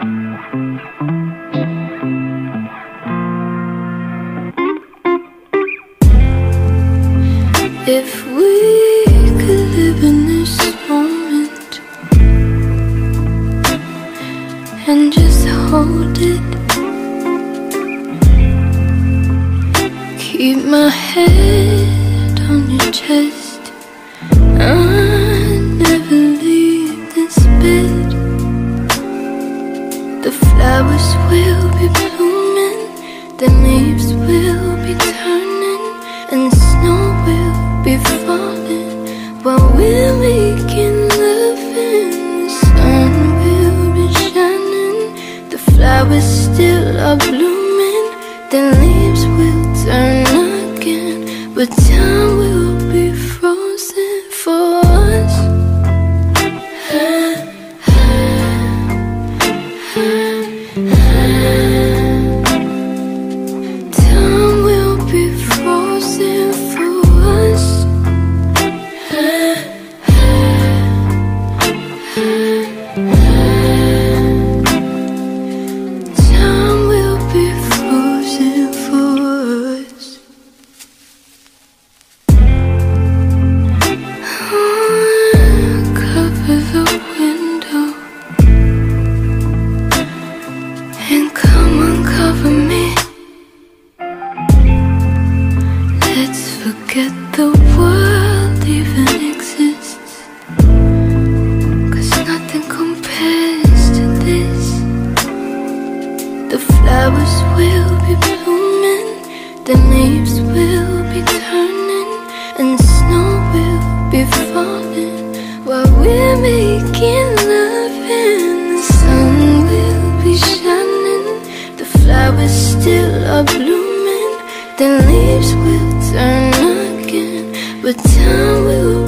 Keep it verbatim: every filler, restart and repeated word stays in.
If we could live in this moment and just hold it, keep my head on your chest, I'll never leave this bed. The flowers will be blooming, the leaves will be turning, and snow will be falling while we're making love, and the sun will be shining. The flowers still are blooming, the leaves will turn again, but time will be frozen for us. Time will be frozen for us. Time will be frozen for us. Oh, cover the window and come uncover me. Let's forget the world even exists, 'cause nothing compares to this. The flowers will be blooming, the leaves will be turning, and snow will be falling while we're making love, and the sun will be shining. The flowers still are blooming, the leaves will turn again, but time will